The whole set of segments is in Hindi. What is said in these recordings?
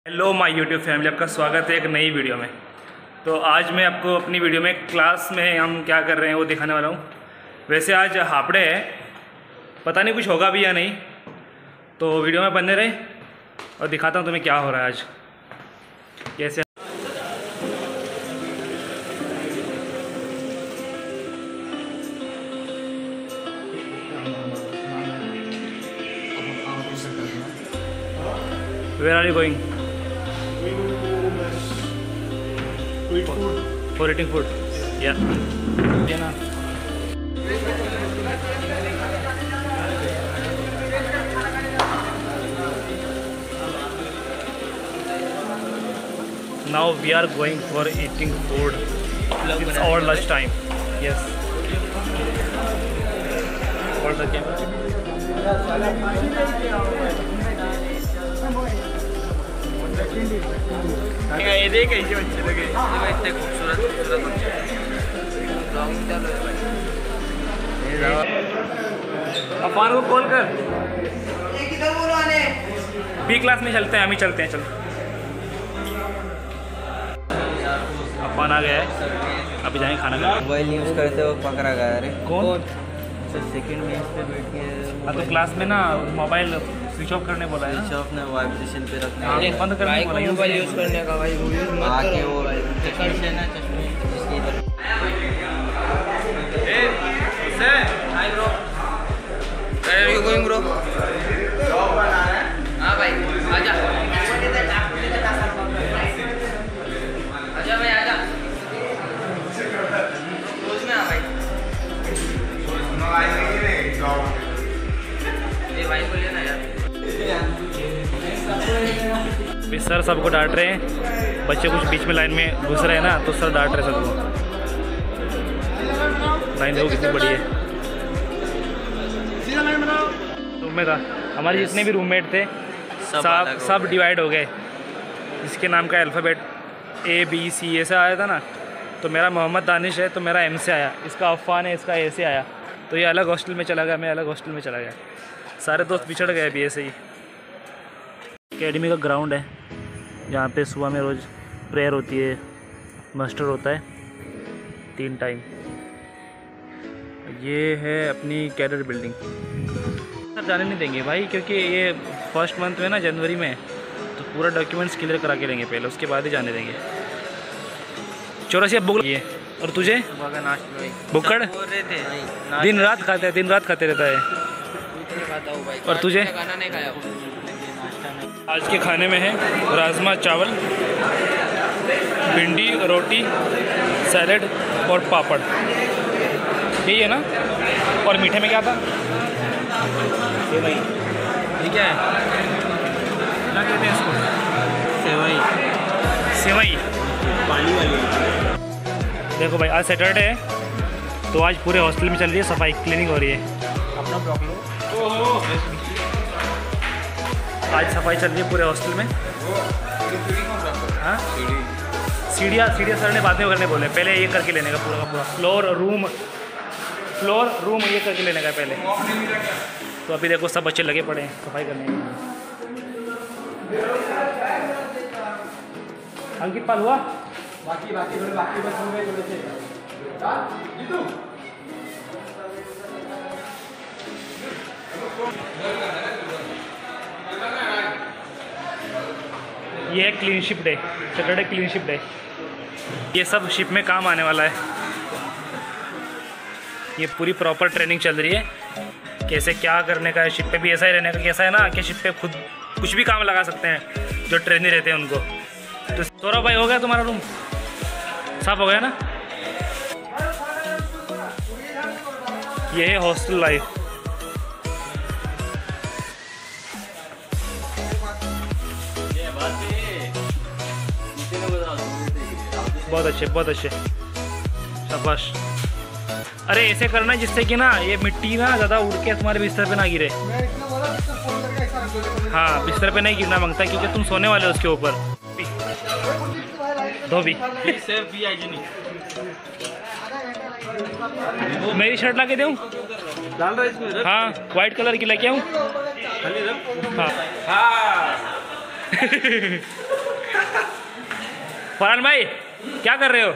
हेलो माय यूट्यूब फैमिली, आपका स्वागत है एक नई वीडियो में। तो आज मैं आपको अपनी वीडियो में क्लास में हम क्या कर रहे हैं वो दिखाने वाला हूँ। वैसे आज हाफ डे है, पता नहीं कुछ होगा भी या नहीं, तो वीडियो में बने रहे और दिखाता हूँ तुम्हें क्या हो रहा है आज कैसे। Where are you going? To eat food. For eating food? Yeah. Yeah, na. Now we are going for eating food. It's our lunch time. Yes. Hold the camera. ये देख कैसे बच्चे लगे, इतने खूबसूरत बच्चे। अफान को कॉल कर। बी क्लास में चलते हैं, हम ही चलते हैं। चल, अफान आ गया है, अभी जाएंगे खाना खाने। मोबाइल यूज़ करते वक्त पकड़ा गया। अरे कौन? सेकंड में इस पे बैठ के तो क्लास में ना मोबाइल स्विच ऑफ करने बोला है ना। स्विच ऑफ ने वाइब्रेशन पे रखना हाँ, है। बंद करने बोला है। मोबाइल यूज़ करने का भाई यूज़ मत आके करो। वो चश्मे से ना चश्मे इसकी तरफ। Hi bro, where are you going bro? हाँ भाई आजा, आजा भाई आजा, रोज में आ भाई। ये भाई को लेना यार। फिर सर सबको डांट रहे हैं, बच्चे कुछ बीच में लाइन में घुस रहे हैं ना, तो सर डांट रहे सबको। लाइन देखो कितनी बड़ी है। रूम में था, हमारे जितने भी रूममेट थे सब डिवाइड हो गए। इसके नाम का अल्फ़ाबेट ABC ऐसे आया था ना, तो मेरा मोहम्मद दानिश है तो मेरा M से आया, इसका अफ़ान है इसका A से आया, तो ये अलग हॉस्टल में चला गया, मैं अलग हॉस्टल में चला गया। सारे दोस्त बिछड़ गए अभी ऐसे ही। एकेडमी का ग्राउंड है जहाँ पे सुबह में रोज़ प्रेयर होती है, मस्टर होता है 3 टाइम। ये है अपनी कैडर बिल्डिंग। सर जाने नहीं देंगे भाई, क्योंकि ये फर्स्ट मंथ में ना जनवरी में, तो पूरा डॉक्यूमेंट्स क्लियर करा के लेंगे पहले, उसके बाद ही जाने देंगे। चौरासी बुक ये। और तुझे बुक्कड़ दिन रात खाते रहता है। और तुझे? खाना नहीं खाया। आज के खाने में है राजमा चावल, भिंडी रोटी, सैलेड और पापड़, यही है ना। और मीठे में क्या था? सेवई। ये क्या है? क्या कहते हैं इसको? सेवई पानी वाली। देखो भाई, आज सैटरडे है तो आज पूरे हॉस्टल में चल रही है सफाई, क्लीनिंग हो रही है। अपना ब्लॉक लो। आज सफाई चल रही है पूरे हॉस्टल में। हाँ, सीढ़ियाँ सर ने बाद में करने बोले, पहले ये करके लेने का पूरा फ्लोर रूम ये करके लेने का पहले। तो अभी देखो सब बच्चे लगे पड़े हैं सफाई करने में। अंकित पाल हुआ? बाकी बस हो गए थोड़े से। जीतू ये है clean ship day, Saturday clean ship day. ये सब शिप में काम आने वाला है। ये पूरी प्रॉपर ट्रेनिंग चल रही है, कैसे क्या करने का है। शिप पे भी ऐसा ही रहने का, कैसा है ना कि शिप पे खुद कुछ भी काम लगा सकते हैं जो ट्रेनी रहते हैं उनको। तो सौरभ भाई, हो गया तुम्हारा रूम साफ हो गया ना? ये है हॉस्टल लाइफ। बहुत अच्छे शाबाश। अरे ऐसे करना जिससे कि ना ये मिट्टी ना ज़्यादा उड़ के तुम्हारे बिस्तर पे ना गिरे। हाँ, बिस्तर पे नहीं गिरना मांगता, क्योंकि तुम सोने वाले हो उसके ऊपर। धोबी मेरी शर्ट ला के दूँ? डाल रहा है इसमें। हाँ, वाइट कलर की लेके आऊँ? खाली रख। हाँ। हाँ फरहान भाई क्या कर रहे हो?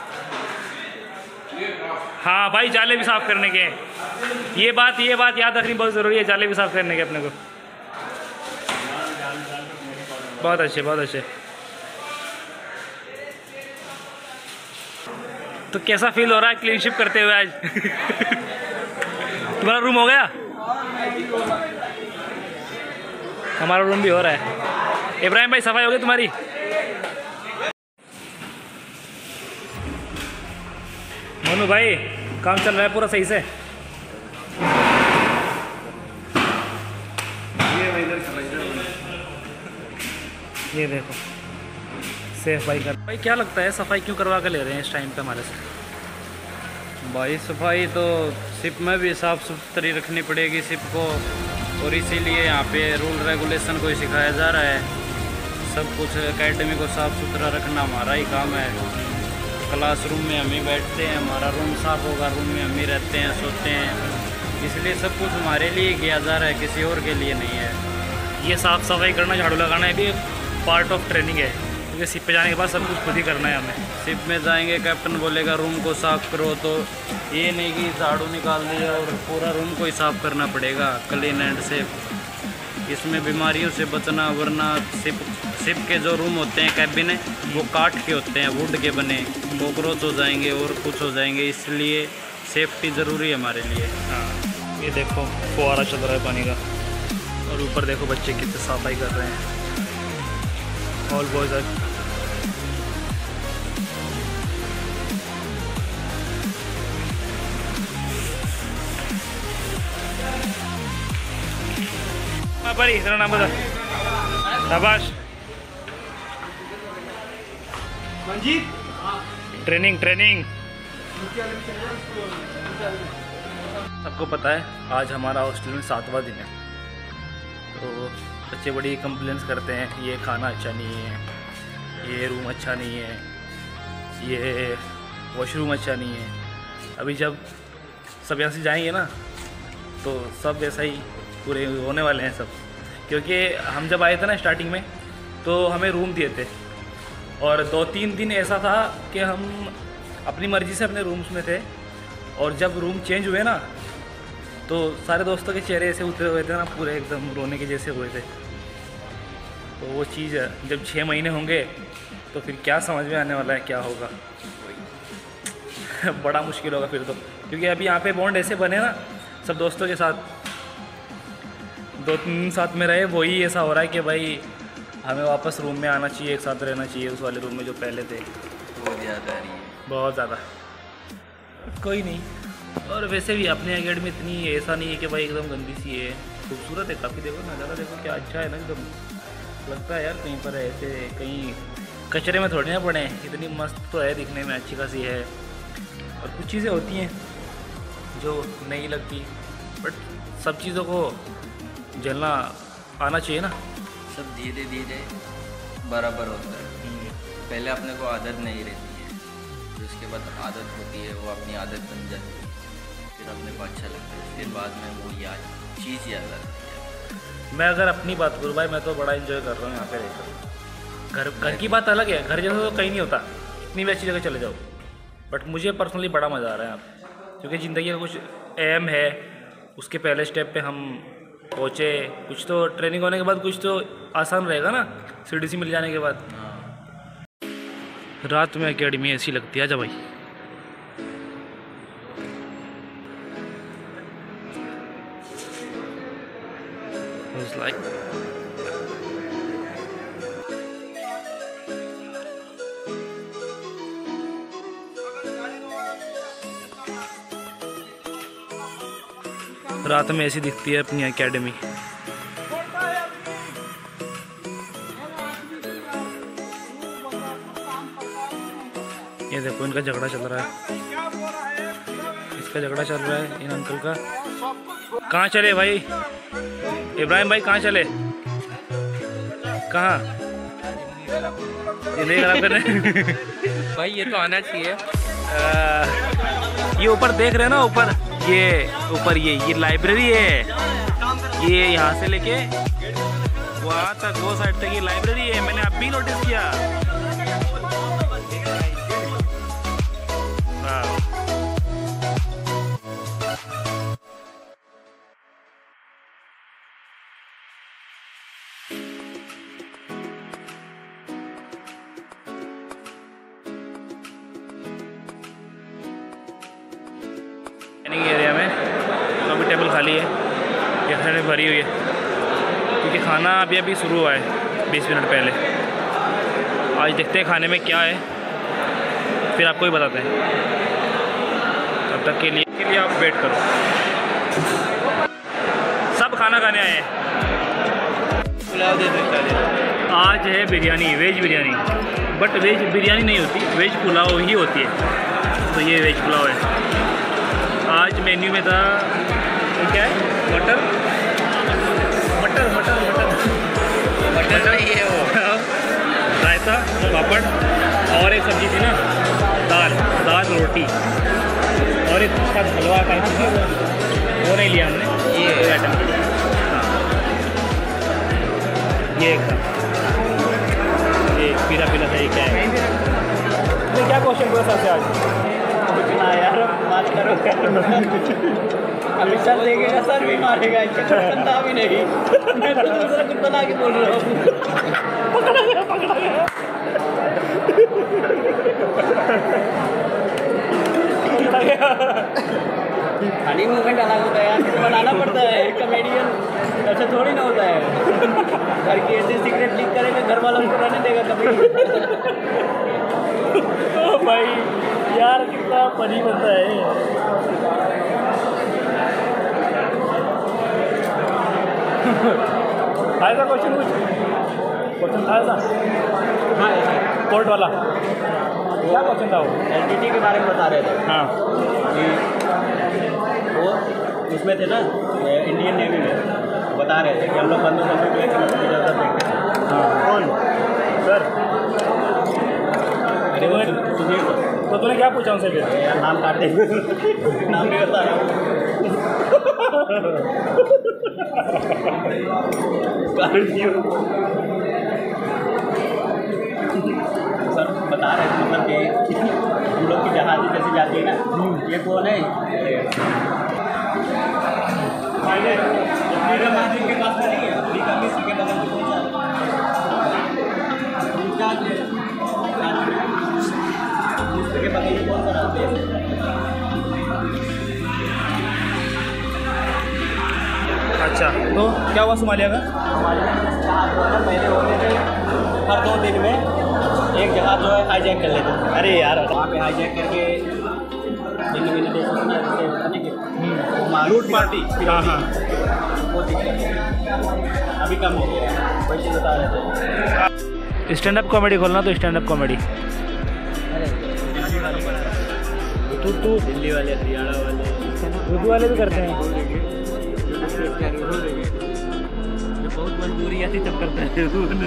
हाँ भाई, जाले भी साफ़ करने के। ये बात याद रखनी बहुत ज़रूरी है, जाले भी साफ़ करने के अपने को। बहुत अच्छे, बहुत अच्छे। तो कैसा फील हो रहा है क्लीन शिप करते हुए आज? तुम्हारा रूम हो गया? हमारा रूम भी हो रहा है। इब्राहिम भाई सफाई हो गई तुम्हारी? मनु भाई काम चल रहा है पूरा सही से? ये देखो सेफ भाई कर। भाई क्या लगता है सफाई क्यों करवा कर ले रहे हैं इस टाइम पे हमारे से? भाई सफाई तो शिप में भी साफ़ सुथरी रखनी पड़ेगी शिप को, और इसीलिए यहाँ पे रूल रेगुलेशन को ही सिखाया जा रहा है। सब कुछ एकेडमी को साफ़ सुथरा रखना हमारा ही काम है। क्लासरूम में हम ही बैठते हैं, हमारा रूम साफ़ होगा, रूम में हम ही रहते हैं, सोते हैं, इसलिए सब कुछ हमारे लिए किया जा रहा है, किसी और के लिए नहीं है। ये साफ़ सफाई करना, झाड़ू लगाना है भी पार्ट ऑफ ट्रेनिंग है, क्योंकि शिप पे जाने के बाद सब कुछ खुद ही करना है हमें। शिप में जाएंगे कैप्टन बोलेगा रूम को साफ़ करो, तो ये नहीं कि झाड़ू निकाल दिया और पूरा रूम को ही साफ़ करना पड़ेगा क्लीन एंड सेफ। इसमें बीमारियों से बचना, वरना शिप के जो रूम होते हैं कैबिन वो काठ के होते हैं, वुड के बने, कॉकरोच हो जाएंगे और कुछ हो जाएंगे, इसलिए सेफ्टी ज़रूरी है हमारे लिए। हाँ, ये देखो फुहारा चल रहा है पानी का, और ऊपर देखो बच्चे कितने सफाई कर रहे हैं। ऑल बॉयज आर परी, तेरा नाम बता। शाबाश। Training training. सबको पता है आज हमारा हॉस्टल में 7वां दिन है, तो बच्चे बड़ी कंप्लेंट्स करते हैं, ये खाना अच्छा नहीं है, ये रूम अच्छा नहीं है, ये वॉशरूम अच्छा नहीं है। अभी जब सब यहाँ से जाएंगे ना तो सब ऐसा ही पूरे होने वाले हैं सब, क्योंकि हम जब आए थे ना स्टार्टिंग में तो हमें रूम दिए थे, और 2-3 दिन ऐसा था कि हम अपनी मर्ज़ी से अपने रूम्स में थे, और जब रूम चेंज हुए ना तो सारे दोस्तों के चेहरे ऐसे उतरे हुए थे ना, पूरे एकदम रोने के जैसे हुए थे। तो वो चीज़ जब 6 महीने होंगे तो फिर क्या समझ में आने वाला है क्या होगा। बड़ा मुश्किल होगा फिर तो, क्योंकि अभी यहाँ पे बॉन्ड ऐसे बने ना सब दोस्तों के साथ, 2-3 साथ में रहे, वही ऐसा हो रहा है कि भाई हमें वापस रूम में आना चाहिए, एक साथ रहना चाहिए उस वाले रूम में जो पहले थे। बहुत ज़्यादा आ रही है, बहुत ज़्यादा। कोई नहीं, और वैसे भी अपनी एकेडमी इतनी ऐसा नहीं है कि भाई एकदम गंदी सी है, खूबसूरत है काफ़ी। देखो नज़ारा देखो क्या अच्छा है ना, एकदम लगता है यार कहीं पर ऐसे कहीं कचरे में थोड़ी ना पड़े, इतनी मस्त तो है, दिखने में अच्छी खासी है। और कुछ चीज़ें होती हैं जो नहीं लगती, बट सब चीज़ों को झेलना आना चाहिए ना। सब धीरे धीरे बराबर होता है। पहले अपने को आदत नहीं रहती है, फिर उसके बाद आदत होती है, वो अपनी आदत बन जाती है, फिर अपने को अच्छा लगता है, फिर बाद में वो चीज़ याद आती है। मैं अगर अपनी बात करूँ भाई, मैं तो बड़ा एंजॉय कर रहा हूँ यहाँ पे रहकर। घर की बात अलग है, घर जैसा तो कहीं नहीं होता, इतनी भी अच्छी जगह चले जाओ, बट मुझे पर्सनली बड़ा मज़ा आ रहा है यहाँ पे, क्योंकि ज़िंदगी का कुछ एम है, उसके पहले स्टेप पे हम पहुँचे। कुछ तो ट्रेनिंग होने के बाद कुछ तो आसान रहेगा ना, CDC मिल जाने के बाद। रात में एकेडमी ऐसी लगती है। आजा भाई, रात में ऐसी दिखती है अपनी एकेडमी। ये देखो इनका झगड़ा चल रहा है, इसका झगड़ा चल रहा है इन अंकल का। कहाँ चले भाई इब्राहिम भाई, कहाँ चले? कहाँ? ये नहीं खराब कर रहे भाई ये तो आना चाहिए। ये ऊपर देख रहे हैं ना, ऊपर ये ऊपर ये लाइब्रेरी है, ये यहाँ से लेके वहाँ तक वो साइड तक ये लाइब्रेरी है। मैंने अभी नोटिस किया। खाली है, ये खाने भरी हुई है, क्योंकि खाना अभी शुरू हुआ है 20 मिनट पहले। आज देखते हैं खाने में क्या है, फिर आपको ही बताते हैं। तब तक के लिए आप वेट करो। सब खाना खाने आए हैं। आज है biryani, veg biryani, but veg biryani नहीं होती, वेज पुलाव ही होती है। तो ये वेज पुलाव है। आज मेन्यू में था क्या है, मटर नहीं है वो, रायता, पापड़ और एक सब्जी थी ना, दाल रोटी और एक हलवा का वो नहीं लिया हमने, ये आइटम। हाँ, ये एक था, ये पीला था। ये क्या है? तो क्या क्वेश्चन हुआ सबसे आज? ना यार बात करो। अभी सर देखेगा, सर भी मारेगा, बंदा भी नहीं। मैं तो दूसरा कुछ बना के बोल रहा हूँ। पकड़ा गया। खाली मूवमेंट अलग होता है यार, बनाना पड़ता है। कॉमेडियन ऐसे थोड़ी ना होता है। घर की ऐसे सीक्रेट लीक करेगा, घर वालों को रहने देगा कभी। ओ भाई यार, कितना फनी बनता है। था क्वेश्चन था ऐसा? हाँ, कोर्ट वाला क्या क्वेश्चन था वो? एलटीटी के बारे में बता रहे थे। हाँ, कि वो उसमें थे ना, इंडियन नेवी में बता रहे थे कि हम लोग बंदूक की ज़रूरत नहीं। हाँ, कौन सर? सुधीर। तो तूने क्या पूछा उनसे फिर? यार नाम काटे, नाम नहीं होता है। सर बता रहे थे मतलब कि हम लोग की जहाज़ जैसी जाती है ना, ये कौन है? के पास नहीं है, मिस्र के बगल में के बगल में कौन सा राज्य है? अच्छा, तो क्या हुआ सोमालिया का? हमारे जहाज़ जो है ना, पहले होते थे हर 2 दिन में एक जहाज़ जो है हाईजैक कर लेते थे। अरे यार, वहाँ पे हाईजैक करके भिन्न देशों में लूट पार्टी। हाँ हाँ, वो दिक्कत है। अभी कम हो गया, वही चीज़ बता रहे थे। स्टैंड अप कॉमेडी खोलना, तो स्टैंड अप कॉमेडी। तू दिल्ली वाले, हरियाणा वाले, उर्दू वाले भी करते हैं। जो बहुत मजबूरी आती तब करते हैं।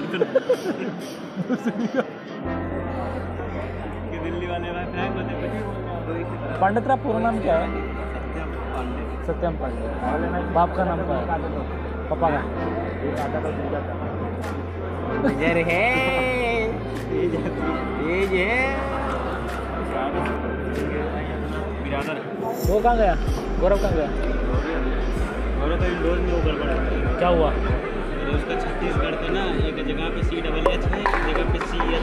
दिल्ली वाले पांडे, तेरा पूरा नाम क्या है? सत्यम पांडे। बाप का नाम क्या है? पापा का? वो कहाँ गया? गौरव कहाँ गया? गौरव तो इंडोर में वो गड़बड़ा है। क्या हुआ? तो उसका छत्तीसगढ़ का ना, एक जगह पे CHH है, एक जगह पे CH है।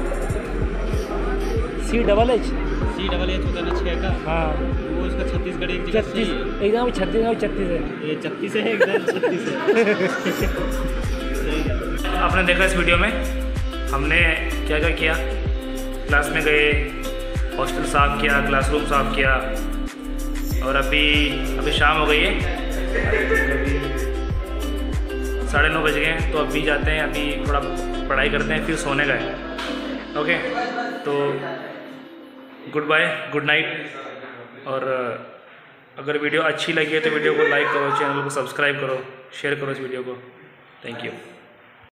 CHH? CHH होता है ना 6 का। हाँ, वो उसका छत्तीसगढ़ एक जगह 36, एक जगह 36 है। ये 36 है, एक जगह 36 है। आपने देखा इस वीडियो में हमने क्या क्या किया। क्लास में गए, हॉस्टल साफ़ किया, क्लासरूम साफ़ किया, और अभी शाम हो गई है, 9:30 बज गए हैं। तो अभी जाते हैं, अभी थोड़ा पढ़ाई करते हैं, फिर सोने का है। ओके, तो गुड बाय, गुड नाइट। और अगर वीडियो अच्छी लगी है तो वीडियो को लाइक करो, चैनल को सब्सक्राइब करो, शेयर करो इस वीडियो को। Thank you.